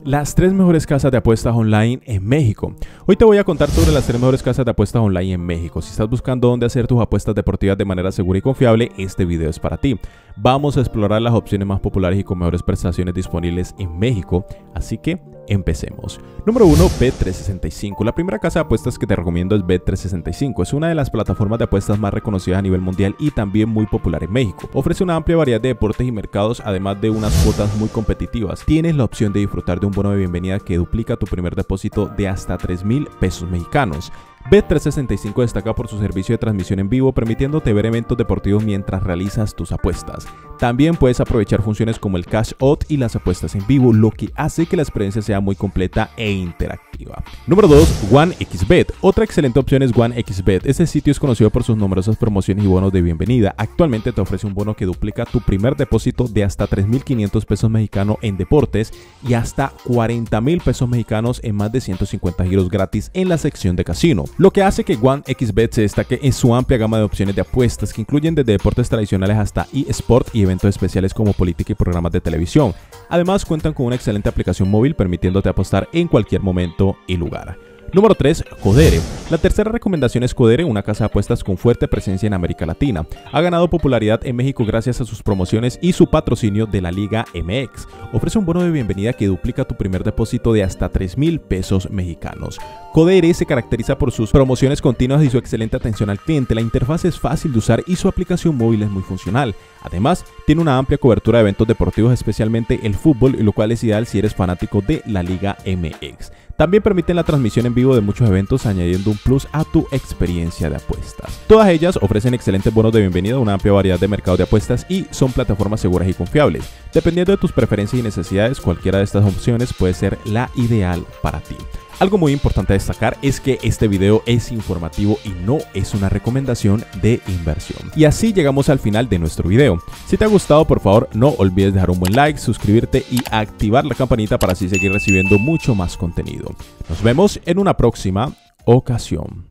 Las 3 mejores casas de apuestas online en México. Hoy te voy a contar sobre las 3 mejores casas de apuestas online en México. Si estás buscando dónde hacer tus apuestas deportivas de manera segura y confiable, este video es para ti. Vamos a explorar las opciones más populares y con mejores prestaciones disponibles en México, así que empecemos. Número 1, Bet365. La primera casa de apuestas que te recomiendo es Bet365. Es una de las plataformas de apuestas más reconocidas a nivel mundial y también muy popular en México. Ofrece una amplia variedad de deportes y mercados, además de unas cuotas muy competitivas. Tienes la opción de disfrutar de un bono de bienvenida que duplica tu primer depósito de hasta 3,000 pesos mexicanos. Bet365 destaca por su servicio de transmisión en vivo, permitiéndote ver eventos deportivos mientras realizas tus apuestas. También puedes aprovechar funciones como el cash out y las apuestas en vivo, lo que hace que la experiencia sea muy completa e interactiva. Número 2, OneXBet. Otra excelente opción es OneXBet. Este sitio es conocido por sus numerosas promociones y bonos de bienvenida. Actualmente te ofrece un bono que duplica tu primer depósito de hasta 3,500 pesos mexicanos en deportes y hasta 40,000 pesos mexicanos en más de 150 giros gratis en la sección de casino. Lo que hace que OneXBet se destaque en su amplia gama de opciones de apuestas que incluyen desde deportes tradicionales hasta eSport y eventos especiales como política y programas de televisión. Además cuentan con una excelente aplicación móvil permitiéndote apostar en cualquier momento y lugar. Número 3, Codere. La tercera recomendación es Codere, una casa de apuestas con fuerte presencia en América Latina. Ha ganado popularidad en México gracias a sus promociones y su patrocinio de la Liga MX. Ofrece un bono de bienvenida que duplica tu primer depósito de hasta 3,000 pesos mexicanos. Codere se caracteriza por sus promociones continuas y su excelente atención al cliente. La interfaz es fácil de usar y su aplicación móvil es muy funcional. Además, tiene una amplia cobertura de eventos deportivos, especialmente el fútbol, lo cual es ideal si eres fanático de la Liga MX. También permiten la transmisión en vivo de muchos eventos, añadiendo un plus a tu experiencia de apuestas. Todas ellas ofrecen excelentes bonos de bienvenida, una amplia variedad de mercados de apuestas y son plataformas seguras y confiables. Dependiendo de tus preferencias y necesidades, cualquiera de estas opciones puede ser la ideal para ti. Algo muy importante a destacar es que este video es informativo y no es una recomendación de inversión. Y así llegamos al final de nuestro video. Si te ha gustado, por favor no olvides dejar un buen like, suscribirte y activar la campanita para así seguir recibiendo mucho más contenido. Nos vemos en una próxima ocasión.